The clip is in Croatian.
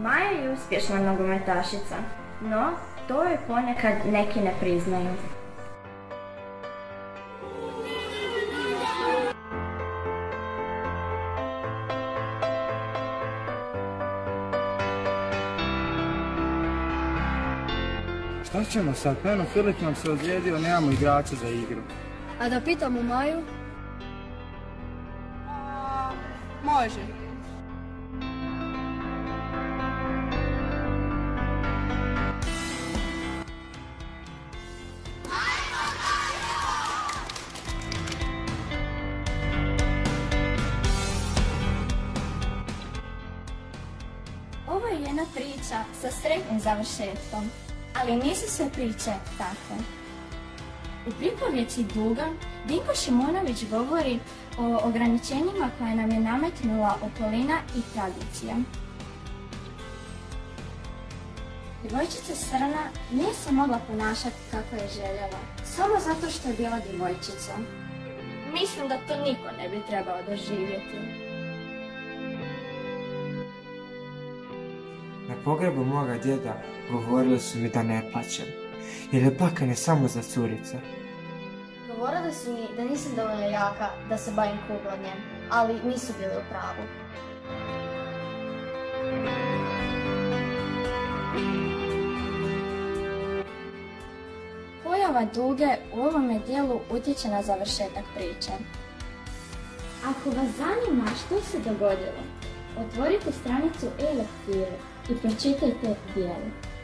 Maja je uspješna nogometašica, no to joj ponekad neki ne priznaju. Šta ćemo sad? Peno Filip nam se ozlijedio, nemamo igrača za igru. A da pitamo Maju? Može. Ovo je jedna priča sa sretnim završetkom, ali nisu sve priče takve. U pripovjeci Duga, Dinko Šimonović govori o ograničenjima koje nam je nametnula okolina i tradicija. Djevojčica Srna nije se mogla ponašati kako je željela, samo zato što je bila djevojčica. Mislim da to niko ne bi trebao doživjeti. Na pogrebu moga djeda govorili su mi da ne plaćem, jer je plakanje samo za curice. Govorili su mi da nisam dovoljno jaka da se bavim kuglanjem, ali nisu bili u pravu. Pojava Duge u ovome dijelu utječe na završetak priče. Ako vas zanima što se dogodilo, otvorite stranicu e-lektire i pročitajte dijelo.